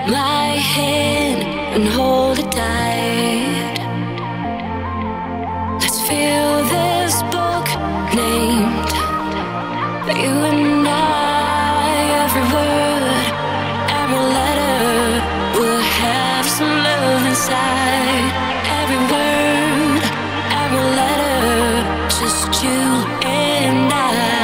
my hand and hold it tight. Let's fill this book named you and I. Every word, every letter will have some love inside. Every word, every letter, just you and I.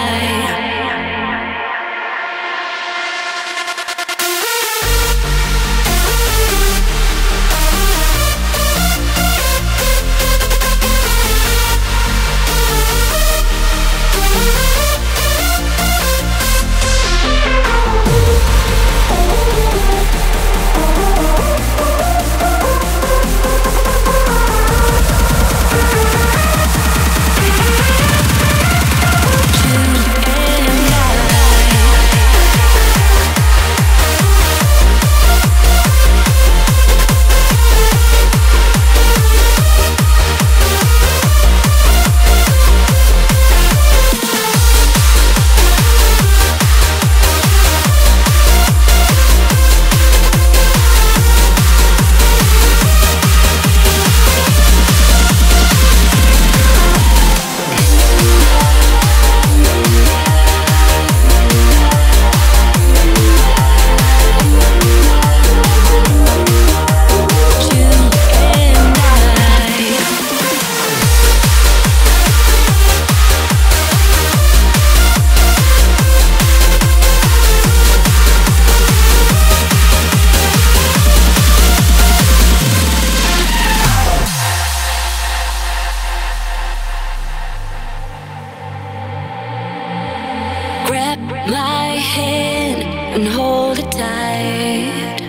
My hand and hold it tight.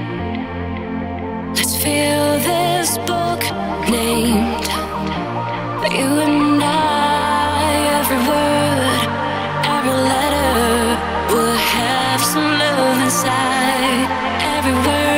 Let's fill this book named you and I. Every word, every letter will have some love inside. Every word.